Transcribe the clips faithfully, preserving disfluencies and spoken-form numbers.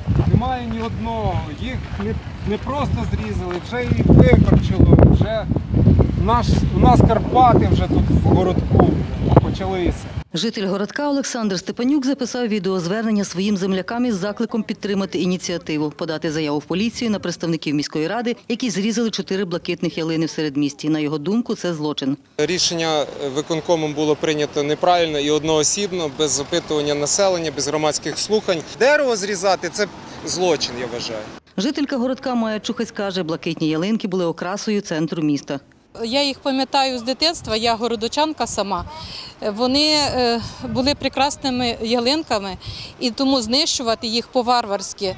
Немає ні одного. Їх не, не просто зрізали, вже і викорчило, вже наш, у нас Карпати вже тут в городку почалися. Житель городка Олександр Степанюк записав відеозвернення своїм землякам із закликом підтримати ініціативу, подати заяву в поліцію на представників міської ради, які зрізали чотири блакитних ялини в середмісті. На його думку, це злочин. Рішення виконкомом було прийнято неправильно і одноосібно, без опитування населення, без громадських слухань. Дерево зрізати – це злочин, я вважаю. Жителька городка Майя Чухась каже, блакитні ялинки були окрасою центру міста. Я їх пам'ятаю з дитинства, я городочанка сама. Вони були прекрасними ялинками, і тому знищувати їх по-варварськи,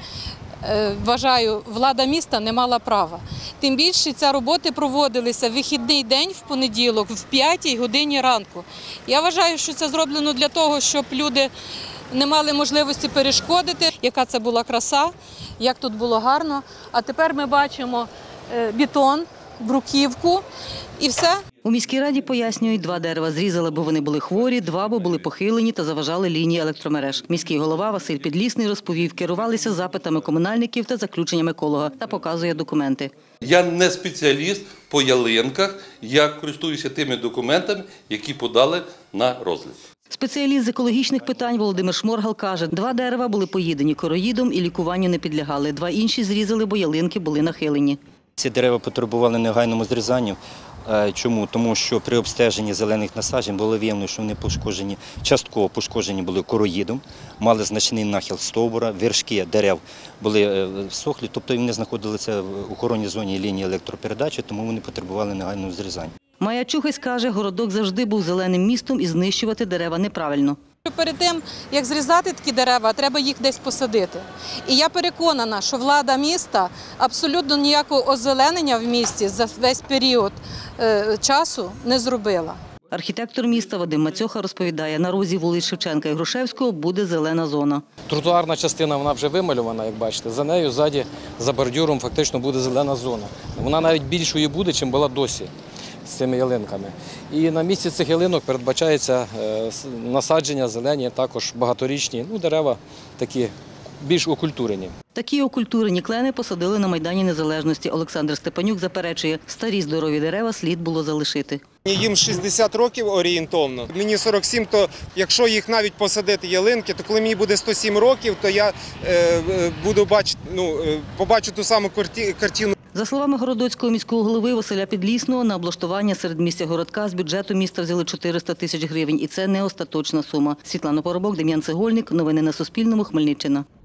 вважаю, влада міста не мала права. Тим більше ці роботи проводилися в вихідний день в понеділок, в п'ятій годині ранку. Я вважаю, що це зроблено для того, щоб люди не мали можливості перешкодити, яка це була краса, як тут було гарно. А тепер ми бачимо бетон, бруківку і все. У міській раді пояснюють, два дерева зрізали, бо вони були хворі, два, бо були похилені та заважали лінії електромереж. Міський голова Василь Підлісний розповів, керувалися запитами комунальників та заключенням еколога та показує документи. Я не спеціаліст по ялинках, я користуюся тими документами, які подали на розгляд. Спеціаліст з екологічних питань Володимир Шморгал каже, два дерева були поїдені короїдом і лікуванню не підлягали. Два інші зрізали, бо ялинки були нахилені. Ці дерева потребували негайному зрізанню. Чому? Тому що при обстеженні зелених насаджень було виявлено, що вони пошкоджені, частково пошкоджені були короїдом, мали значний нахил стовбура, вершки дерев були всохлі, тобто вони знаходилися в охоронній зоні лінії електропередачі, тому вони потребували негайного зрізання. Майя Чухась каже, городок завжди був зеленим містом і знищувати дерева неправильно. Перед тим, як зрізати такі дерева, треба їх десь посадити. І я переконана, що влада міста абсолютно ніякого озеленення в місті за весь період е, часу не зробила. Архітектор міста Вадим Мацьоха розповідає, на розі вулиць Шевченка і Грушевського буде зелена зона. Тротуарна частина, вона вже вималювана, як бачите. За нею, ззаді, за бордюром фактично буде зелена зона. Вона навіть більшою буде, ніж була досі з цими ялинками. І на місці цих ялинок передбачається насадження зелені, також багаторічні, ну, дерева такі більш окультурені. Такі окультурені клени посадили на Майдані Незалежності. Олександр Степанюк заперечує, старі здорові дерева слід було залишити. Їм шістдесят років орієнтовно. Мені сорок сім, то якщо їх навіть посадити ялинки, то коли мені буде сто сім років, то я е, буду бачити, ну, побачу ту саму картину. За словами городоцького міського голови Василя Підлісного, на облаштування середмістя городка з бюджету міста взяли чотириста тисяч гривень. І це не остаточна сума. Світлана Поробок, Дем'ян Цегольник. Новини на Суспільному. Хмельниччина.